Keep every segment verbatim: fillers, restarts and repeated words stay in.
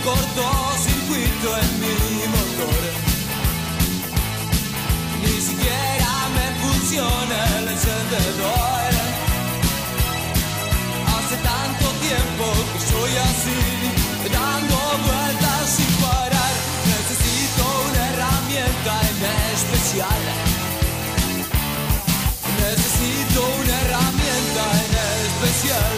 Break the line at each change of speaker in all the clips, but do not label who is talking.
cortocircuito en mi motor. Ni siquiera me funciona el encendedor. Hace tanto tiempo que soy así, dando vueltas sin parar. Necesito una herramienta en especial. Necesito una herramienta en especial.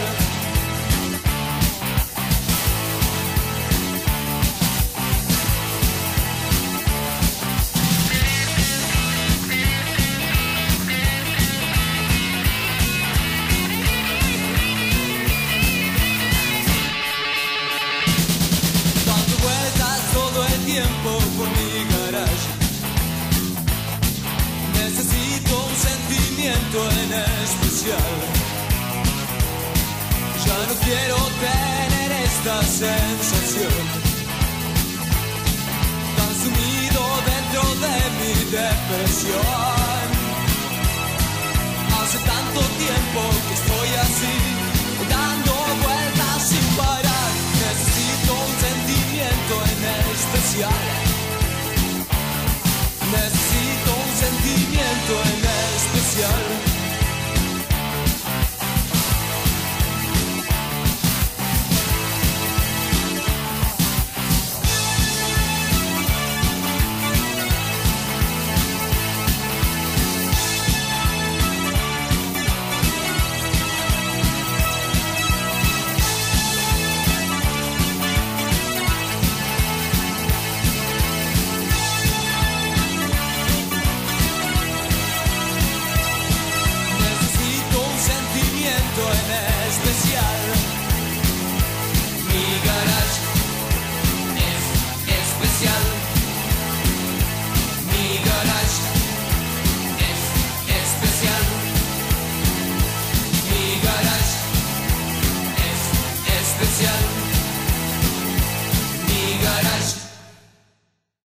Por mi garage necesito un sentimiento en especial. Ya no quiero tener esta sensación, tan sumido dentro de mi depresión. Hace tanto tiempo que estoy así, dando vueltas sin parar. Necesito un sentimiento en especial.